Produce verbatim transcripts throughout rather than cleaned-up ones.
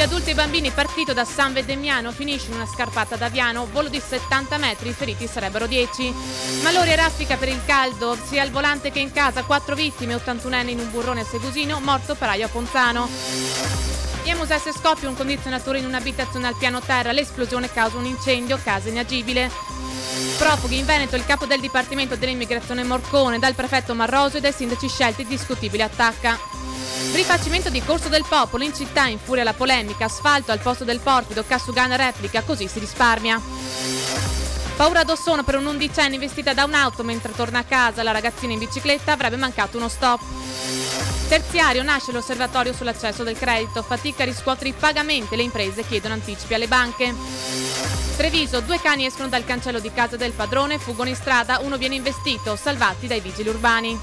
Di adulti e bambini partito da San Vendemiano, finisce in una scarpata ad Aviano, volo di settanta metri, i feriti sarebbero dieci. Malori e raffica per il caldo, sia al volante che in casa, quattro vittime, ottantunenne in un burrone a Segusino, morto operaio a Ponzano. E a Musesse scoppia un condizionatore in un'abitazione al piano terra, l'esplosione causa un incendio, casa inagibile. Profughi in Veneto, il capo del Dipartimento dell'Immigrazione Morcone, dal prefetto Marroso e dai sindaci scelti, discutibile attacca. Rifacimento di Corso del Popolo, in città infuria la polemica, asfalto al posto del porfido, Cassugana replica, così si risparmia. Paura ad Ossono per un'undicenne investita da un'auto mentre torna a casa, la ragazzina in bicicletta avrebbe mancato uno stop. Terziario, nasce l'osservatorio sull'accesso del credito, fatica a riscuotere i pagamenti, le imprese chiedono anticipi alle banche. Treviso, due cani escono dal cancello di casa del padrone, fuggono in strada, uno viene investito, salvati dai vigili urbani.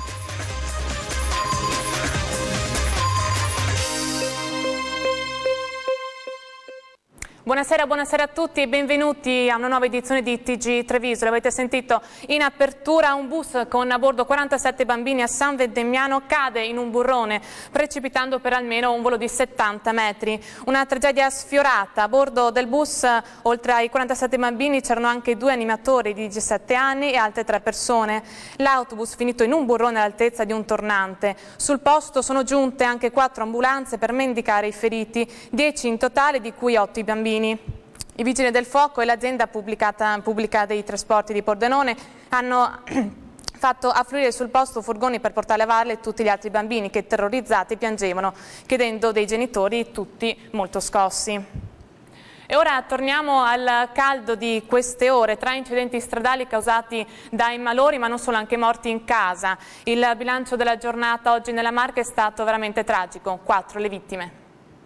Buonasera, buonasera a tutti e benvenuti a una nuova edizione di T G Treviso. L'avete sentito in apertura, un bus con a bordo quarantasette bambini a San Vendemiano cade in un burrone, precipitando per almeno un volo di settanta metri. Una tragedia sfiorata. A bordo del bus, oltre ai quarantasette bambini, c'erano anche due animatori di diciassette anni e altre tre persone. L'autobus finito in un burrone all'altezza di un tornante. Sul posto sono giunte anche quattro ambulanze per mendicare i feriti, dieci in totale, di cui otto i bambini. I vigili del fuoco e l'azienda pubblica dei trasporti di Pordenone hanno fatto affluire sul posto furgoni per portare a valle tutti gli altri bambini che, terrorizzati, piangevano, chiedendo dei genitori tutti molto scossi. E ora torniamo al caldo di queste ore, tre incidenti stradali causati dai malori, ma non solo, anche morti in casa. Il bilancio della giornata oggi nella Marca è stato veramente tragico, quattro le vittime.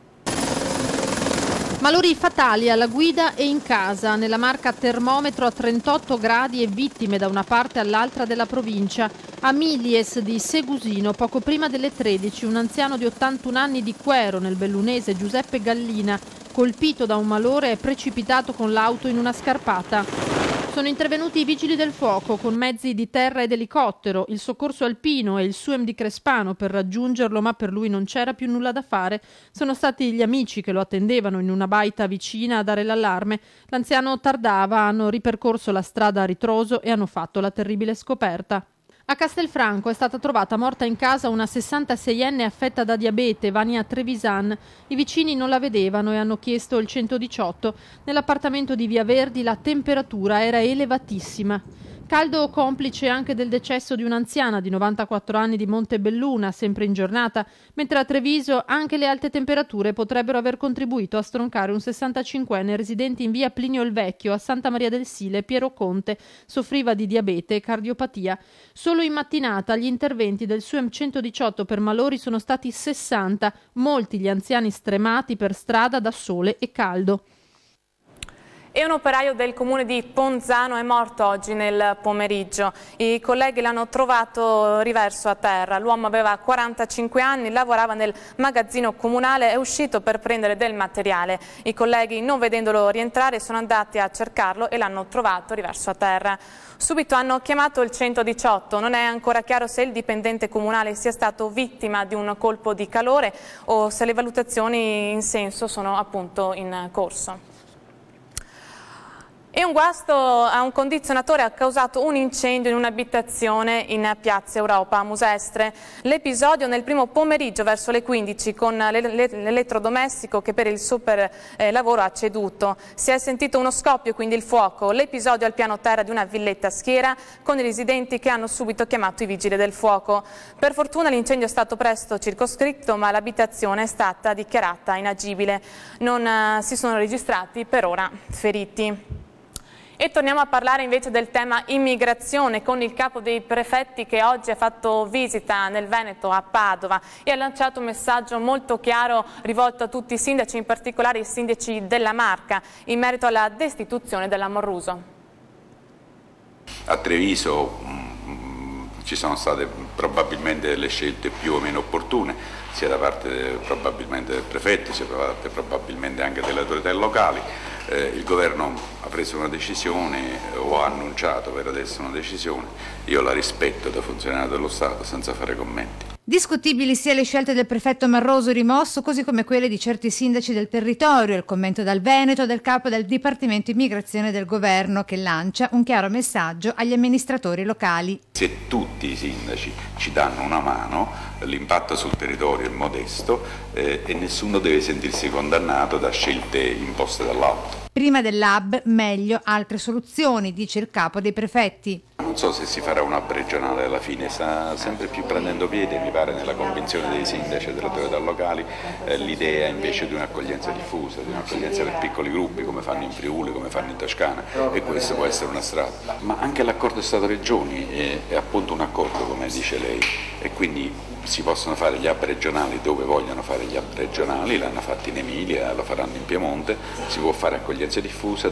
Malori fatali alla guida e in casa. Nella Marca termometro a trentotto gradi e vittime da una parte all'altra della provincia. A Milies di Segusino, poco prima delle tredici, un anziano di ottantuno anni di Quero, nel bellunese, Giuseppe Gallina, colpito da un malore, è precipitato con l'auto in una scarpata. Sono intervenuti i vigili del fuoco con mezzi di terra ed elicottero, il soccorso alpino e il SUEM di Crespano per raggiungerlo, ma per lui non c'era più nulla da fare. Sono stati gli amici che lo attendevano in una baita vicina a dare l'allarme. L'anziano tardava, hanno ripercorso la strada a ritroso e hanno fatto la terribile scoperta. A Castelfranco è stata trovata morta in casa una sessantaseienne affetta da diabete, Vania Trevisan. I vicini non la vedevano e hanno chiesto il centodiciotto. Nell'appartamento di Via Verdi la temperatura era elevatissima. Caldo complice anche del decesso di un'anziana di novantaquattro anni di Montebelluna, sempre in giornata, mentre a Treviso anche le alte temperature potrebbero aver contribuito a stroncare un sessantacinquenne residente in via Plinio il Vecchio a Santa Maria del Sile, Piero Conte, soffriva di diabete e cardiopatia. Solo in mattinata gli interventi del SUEM centodiciotto per malori sono stati sessanta, molti gli anziani stremati per strada da sole e caldo. E un operaio del comune di Ponzano è morto oggi nel pomeriggio. I colleghi l'hanno trovato riverso a terra. L'uomo aveva quarantacinque anni, lavorava nel magazzino comunale, è uscito per prendere del materiale. I colleghi, non vedendolo rientrare, sono andati a cercarlo e l'hanno trovato riverso a terra. Subito hanno chiamato il centodiciotto. Non è ancora chiaro se il dipendente comunale sia stato vittima di un colpo di calore o se le valutazioni in senso sono appunto in corso. E un guasto a un condizionatore ha causato un incendio in un'abitazione in Piazza Europa a Musestre. L'episodio nel primo pomeriggio verso le quindici con l'elettrodomestico che per il super eh, lavoro ha ceduto. Si è sentito uno scoppio, quindi il fuoco. L'episodio al piano terra di una villetta a Schiera con i residenti che hanno subito chiamato i vigili del fuoco. Per fortuna l'incendio è stato presto circoscritto, ma l'abitazione è stata dichiarata inagibile. Non eh, si sono registrati per ora feriti. E torniamo a parlare invece del tema immigrazione con il capo dei prefetti che oggi ha fatto visita nel Veneto a Padova e ha lanciato un messaggio molto chiaro rivolto a tutti i sindaci, in particolare i sindaci della Marca, in merito alla destituzione dell'Amorruso. A Treviso mh, ci sono state probabilmente delle scelte più o meno opportune, sia da parte probabilmente del prefetto, sia da parte probabilmente anche delle autorità locali. Eh, il governo ha preso una decisione o ha annunciato per adesso una decisione, io la rispetto da funzionario dello Stato senza fare commenti. Discutibili sia le scelte del prefetto Marroso rimosso, così come quelle di certi sindaci del territorio. Il commento dal Veneto del capo del Dipartimento Immigrazione del governo, che lancia un chiaro messaggio agli amministratori locali. Se tutti i sindaci ci danno una mano, l'impatto sul territorio è modesto eh, e nessuno deve sentirsi condannato da scelte imposte dall'alto. Prima dell'hub, meglio altre soluzioni, dice il capo dei prefetti. Non so se si farà un hub regionale alla fine, sta sempre più prendendo piede, mi pare, nella convinzione dei sindaci e delle autorità locali, eh, l'idea invece di un'accoglienza diffusa, di un'accoglienza per piccoli gruppi, come fanno in Friuli, come fanno in Toscana, e questo può essere una strada. Ma anche l'accordo Stato-Regioni è, è appunto un accordo, come dice lei, e quindi si possono fare gli hub regionali dove vogliono fare gli hub regionali, l'hanno fatto in Emilia, lo faranno in Piemonte, si può fare accoglienza diffusa.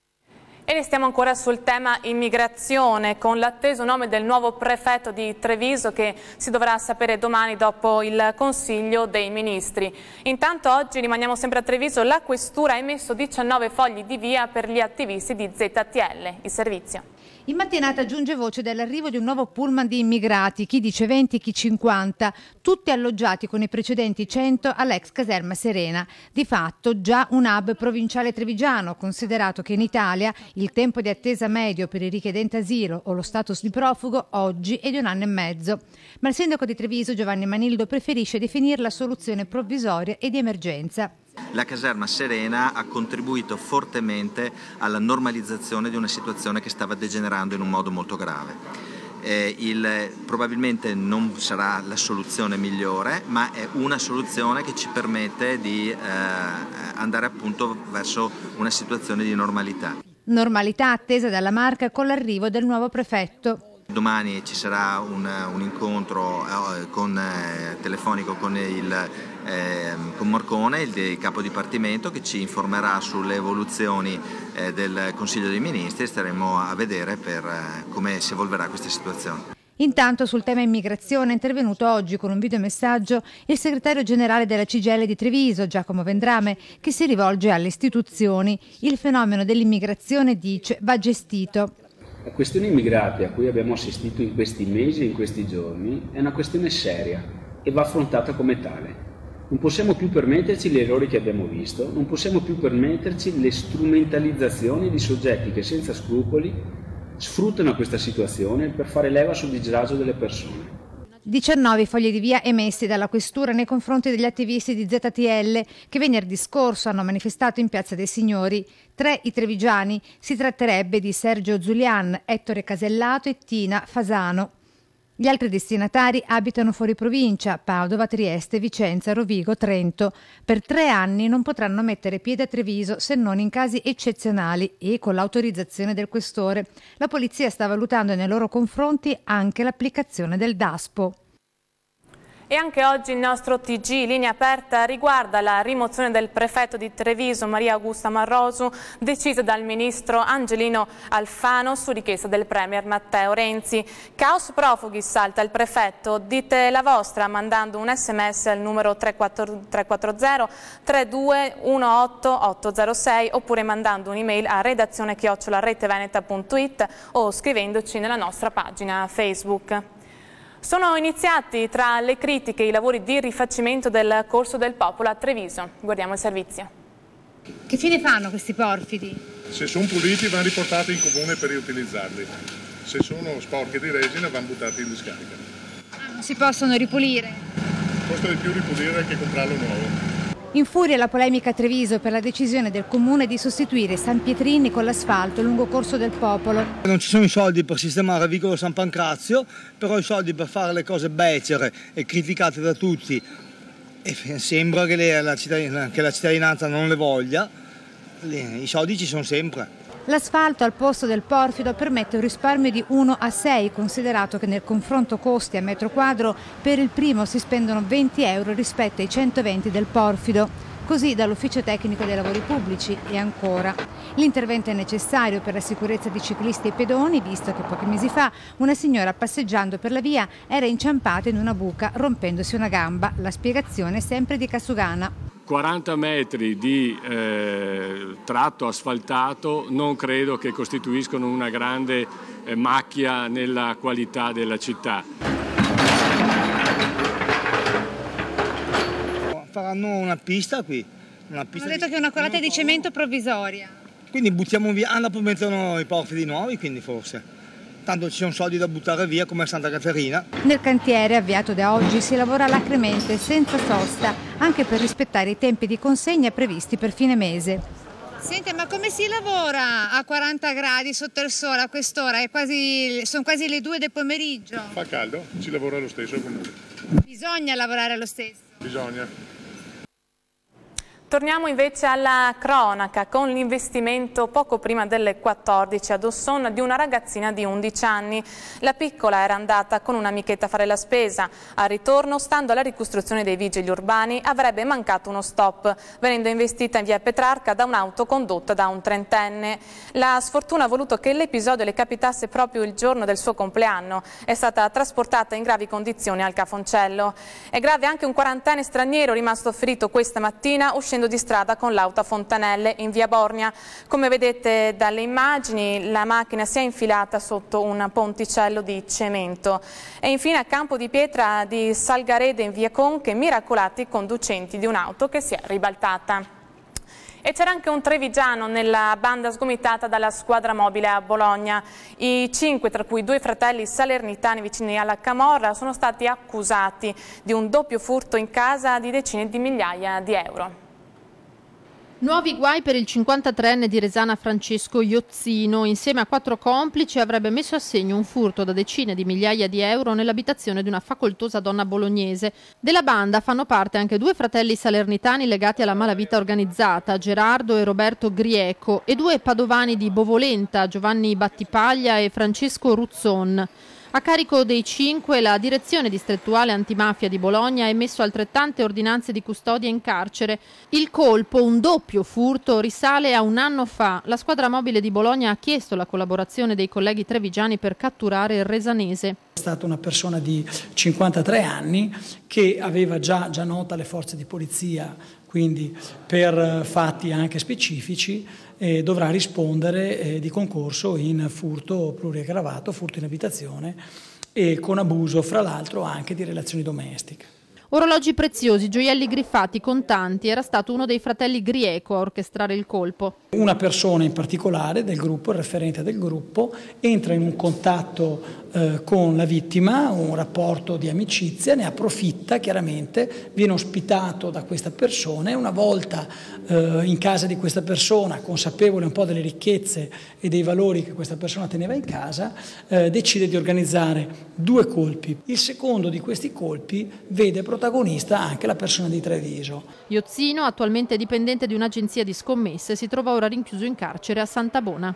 E restiamo ancora sul tema immigrazione, con l'atteso nome del nuovo prefetto di Treviso che si dovrà sapere domani dopo il Consiglio dei Ministri. Intanto oggi rimaniamo sempre a Treviso, la Questura ha emesso diciannove fogli di via per gli attivisti di Z T L, il servizio. In mattinata giunge voce dell'arrivo di un nuovo pullman di immigrati, chi dice venti, chi cinquanta, tutti alloggiati con i precedenti cento all'ex caserma Serena. Di fatto già un hub provinciale trevigiano, considerato che in Italia il tempo di attesa medio per i richiedenti asilo o lo status di profugo oggi è di un anno e mezzo. Ma il sindaco di Treviso, Giovanni Manildo, preferisce definirla soluzione provvisoria e di emergenza. La caserma Serena ha contribuito fortemente alla normalizzazione di una situazione che stava degenerando in un modo molto grave. Eh, il, probabilmente non sarà la soluzione migliore, ma è una soluzione che ci permette di eh, andare appunto verso una situazione di normalità. Normalità attesa dalla Marca con l'arrivo del nuovo prefetto. Domani ci sarà un, un incontro eh, con, eh, telefonico con il eh, con Morcone, il, il capo dipartimento, che ci informerà sulle evoluzioni eh, del Consiglio dei Ministri e staremo a vedere per eh, come si evolverà questa situazione. Intanto sul tema immigrazione è intervenuto oggi con un videomessaggio il segretario generale della C G I L di Treviso, Giacomo Vendrame, che si rivolge alle istituzioni. Il fenomeno dell'immigrazione, dice, va gestito. La questione immigrati a cui abbiamo assistito in questi mesi e in questi giorni è una questione seria e va affrontata come tale. Non possiamo più permetterci gli errori che abbiamo visto, non possiamo più permetterci le strumentalizzazioni di soggetti che senza scrupoli sfruttano questa situazione per fare leva sul disagio delle persone. diciannove fogli di via emessi dalla Questura nei confronti degli attivisti di Z T L che venerdì scorso hanno manifestato in Piazza dei Signori. Tre i trevigiani, si tratterebbe di Sergio Zulian, Ettore Casellato e Tina Fasano. Gli altri destinatari abitano fuori provincia, Padova, Trieste, Vicenza, Rovigo, Trento. Per tre anni non potranno mettere piede a Treviso se non in casi eccezionali e con l'autorizzazione del questore. La polizia sta valutando nei loro confronti anche l'applicazione del DASPO. E anche oggi il nostro T G Linea Aperta riguarda la rimozione del prefetto di Treviso Maria Augusta Marrosu, decisa dal ministro Angelino Alfano su richiesta del premier Matteo Renzi. Caos profughi, salta il prefetto, dite la vostra mandando un sms al numero tre quattro zero tre due uno otto otto zero sei oppure mandando un'email a redazione chiocciola reteveneta punto it o scrivendoci nella nostra pagina Facebook. Sono iniziati tra le critiche i lavori di rifacimento del Corso del Popolo a Treviso. Guardiamo il servizio. Che fine fanno questi porfidi? Se sono puliti vanno riportati in comune per riutilizzarli. Se sono sporchi di resina vanno buttati in discarica. Ah, non si possono ripulire? Costa di più ripulire che comprarlo nuovo. In furia la polemica a Treviso per la decisione del comune di sostituire San Pietrini con l'asfalto lungo Corso del Popolo. Non ci sono i soldi per sistemare Vicolo San Pancrazio, però i soldi per fare le cose becere e criticate da tutti, e sembra che, le, la, cittadinanza, che la cittadinanza non le voglia, le, i soldi ci sono sempre. L'asfalto al posto del porfido permette un risparmio di uno a sei, considerato che nel confronto costi a metro quadro per il primo si spendono venti euro rispetto ai centoventi del porfido. Così dall'ufficio tecnico dei lavori pubblici. E ancora, l'intervento è necessario per la sicurezza di ciclisti e pedoni, visto che pochi mesi fa una signora passeggiando per la via era inciampata in una buca rompendosi una gamba. La spiegazione è sempre di Casugana. quaranta metri di eh, tratto asfaltato non credo che costituiscono una grande eh, macchia nella qualità della città. faranno una pista qui. Una pista Hanno detto di... che è una colata di cemento provvisoria. Quindi buttiamo via, ah, dopo mettono i porti nuovi, quindi forse. Tanto ci sono soldi da buttare via come a Santa Caterina. Nel cantiere avviato da oggi si lavora alacremente, senza sosta, anche per rispettare i tempi di consegna previsti per fine mese. Senti, ma come si lavora a quaranta gradi sotto il sole a quest'ora? È quasi, sono quasi le due del pomeriggio. Fa caldo, si lavora lo stesso comunque. Bisogna lavorare lo stesso. Bisogna. Torniamo invece alla cronaca con l'investimento poco prima delle quattordici ad Ossona di una ragazzina di undici anni. La piccola era andata con un'amichetta a fare la spesa. Al ritorno, stando alla ricostruzione dei vigili urbani, avrebbe mancato uno stop, venendo investita in via Petrarca da un'auto condotta da un trentenne. La sfortuna ha voluto che l'episodio le capitasse proprio il giorno del suo compleanno. È stata trasportata in gravi condizioni al Cafoncello. È grave anche un quarantenne straniero rimasto ferito questa mattina uscendo di strada con l'auto a Fontanelle in via Borgna. Come vedete dalle immagini, la macchina si è infilata sotto un ponticello di cemento. E infine a Campo di Pietra di Salgarede in via Conche, miracolati i conducenti di un'auto che si è ribaltata. E c'era anche un trevigiano nella banda sgomitata dalla squadra mobile a Bologna. I cinque, tra cui due fratelli salernitani vicini alla camorra, sono stati accusati di un doppio furto in casa di decine di migliaia di euro. Nuovi guai per il cinquantatreenne di Resana Francesco Iozzino. Insieme a quattro complici avrebbe messo a segno un furto da decine di migliaia di euro nell'abitazione di una facoltosa donna bolognese. Della banda fanno parte anche due fratelli salernitani legati alla malavita organizzata, Gerardo e Roberto Grieco, e due padovani di Bovolenta, Giovanni Battipaglia e Francesco Ruzzon. A carico dei cinque, la direzione distrettuale antimafia di Bologna ha emesso altrettante ordinanze di custodia in carcere. Il colpo, un doppio furto, risale a un anno fa. La squadra mobile di Bologna ha chiesto la collaborazione dei colleghi trevigiani per catturare il resanese. È stata una persona di cinquantatré anni che aveva già, già nota alle forze di polizia, quindi per fatti anche specifici, eh, dovrà rispondere eh, di concorso in furto pluriaggravato, furto in abitazione e con abuso fra l'altro anche di relazioni domestiche. Orologi preziosi, gioielli griffati, contanti, era stato uno dei fratelli Grieco a orchestrare il colpo. Una persona in particolare del gruppo, il referente del gruppo, entra in un contatto eh, con la vittima, un rapporto di amicizia, ne approfitta chiaramente, viene ospitato da questa persona e una volta eh, in casa di questa persona, consapevole un po' delle ricchezze e dei valori che questa persona teneva in casa, eh, decide di organizzare due colpi. Il secondo di questi colpi vede protagonista anche la persona di Treviso. Iozzino, attualmente dipendente di un'agenzia di scommesse, si trova ora rinchiuso in carcere a Santabona.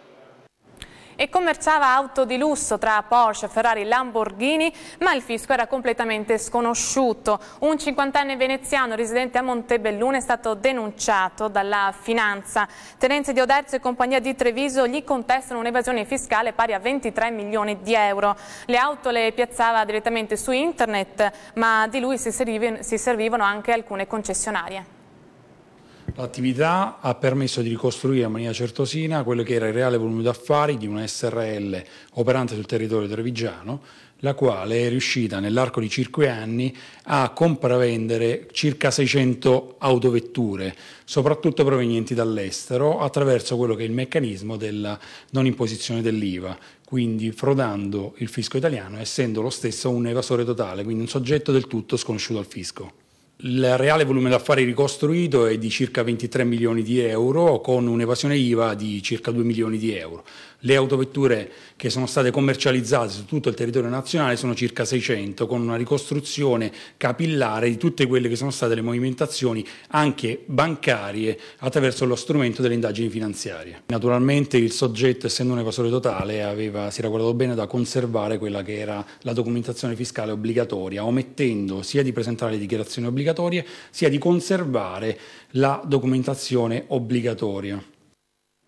E commerciava auto di lusso tra Porsche, Ferrari e Lamborghini, ma il fisco era completamente sconosciuto. Un cinquantenne veneziano residente a Montebelluna è stato denunciato dalla Finanza. Terenzi di Oderzo e compagnia di Treviso gli contestano un'evasione fiscale pari a ventitré milioni di euro. Le auto le piazzava direttamente su internet, ma di lui si servivano anche alcune concessionarie. L'attività ha permesso di ricostruire in maniera certosina quello che era il reale volume d'affari di una S R L operante sul territorio trevigiano, la quale è riuscita nell'arco di cinque anni a compravendere circa seicento autovetture, soprattutto provenienti dall'estero, attraverso quello che è il meccanismo della non imposizione dell'I V A, quindi frodando il fisco italiano, essendo lo stesso un evasore totale, quindi un soggetto del tutto sconosciuto al fisco. Il reale volume d'affari ricostruito è di circa ventitré milioni di euro con un'evasione I V A di circa due milioni di euro. Le autovetture che sono state commercializzate su tutto il territorio nazionale sono circa seicento, con una ricostruzione capillare di tutte quelle che sono state le movimentazioni anche bancarie attraverso lo strumento delle indagini finanziarie. Naturalmente il soggetto, essendo un evasore totale, aveva, si era guardato bene da conservare quella che era la documentazione fiscale obbligatoria, omettendo sia di presentare le dichiarazioni obbligatorie sia di conservare la documentazione obbligatoria.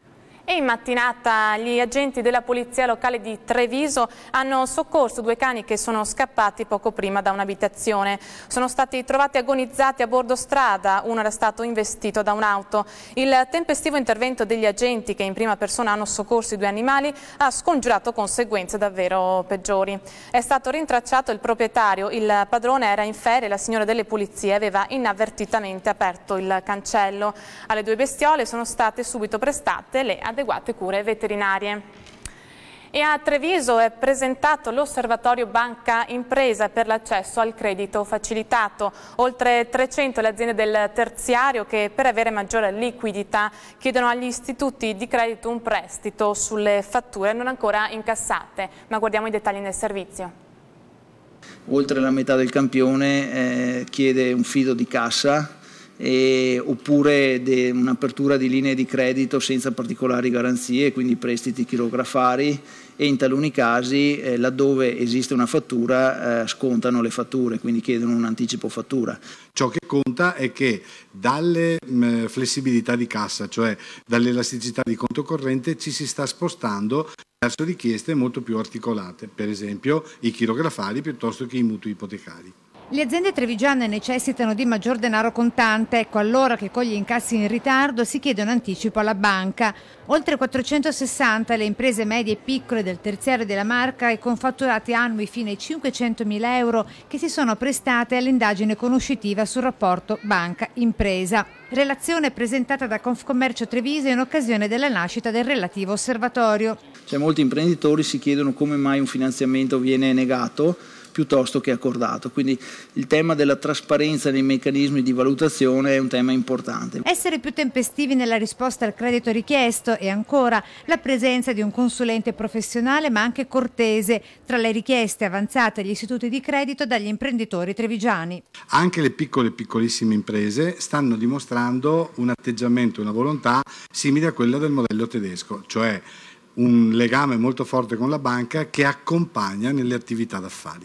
E in mattinata gli agenti della polizia locale di Treviso hanno soccorso due cani che sono scappati poco prima da un'abitazione. Sono stati trovati agonizzati a bordo strada, uno era stato investito da un'auto. Il tempestivo intervento degli agenti che in prima persona hanno soccorso i due animali ha scongiurato conseguenze davvero peggiori. È stato rintracciato il proprietario, il padrone era in ferie e la signora delle pulizie aveva inavvertitamente aperto il cancello. Alle due bestiole sono state subito prestate le adeguate cure veterinarie. E a Treviso è presentato l'Osservatorio Banca Impresa per l'accesso al credito facilitato. Oltre trecento le aziende del terziario che per avere maggiore liquidità chiedono agli istituti di credito un prestito sulle fatture non ancora incassate. Ma guardiamo i dettagli nel servizio. Oltre la metà del campione eh, chiede un fido di cassa E, oppure un'apertura di linee di credito senza particolari garanzie, quindi prestiti chirografari, e in taluni casi eh, laddove esiste una fattura eh, scontano le fatture, quindi chiedono un anticipo fattura. Ciò che conta è che dalle mh, flessibilità di cassa, cioè dall'elasticità di conto corrente, ci si sta spostando verso richieste molto più articolate, per esempio i chirografari piuttosto che i mutui ipotecari. Le aziende trevigiane necessitano di maggior denaro contante, ecco allora che con gli incassi in ritardo si chiede un anticipo alla banca. Oltre quattrocentosessanta le imprese medie e piccole del terziario della Marca e con fatturati annui fino ai cinquecentomila euro che si sono prestate all'indagine conoscitiva sul rapporto banca-impresa. Relazione presentata da Confcommercio Treviso in occasione della nascita del relativo osservatorio. Cioè, molti imprenditori si chiedono come mai un finanziamento viene negato piuttosto che accordato, quindi il tema della trasparenza nei meccanismi di valutazione è un tema importante. Essere più tempestivi nella risposta al credito richiesto e ancora la presenza di un consulente professionale ma anche cortese tra le richieste avanzate agli istituti di credito dagli imprenditori trevigiani. Anche le piccole e piccolissime imprese stanno dimostrando un atteggiamento, una volontà simile a quella del modello tedesco, cioè un legame molto forte con la banca che accompagna nelle attività d'affari.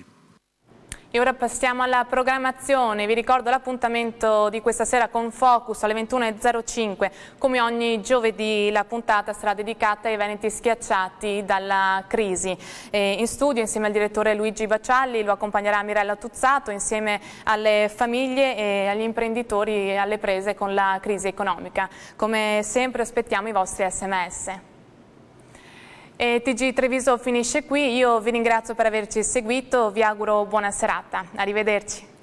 E ora passiamo alla programmazione. Vi ricordo l'appuntamento di questa sera con Focus alle ventuno e zero cinque. Come ogni giovedì la puntata sarà dedicata ai veneti schiacciati dalla crisi. E in studio insieme al direttore Luigi Bacialli lo accompagnerà Mirella Tuzzato insieme alle famiglie e agli imprenditori e alle prese con la crisi economica. Come sempre aspettiamo i vostri sms. E T G Treviso finisce qui, io vi ringrazio per averci seguito, vi auguro buona serata, arrivederci.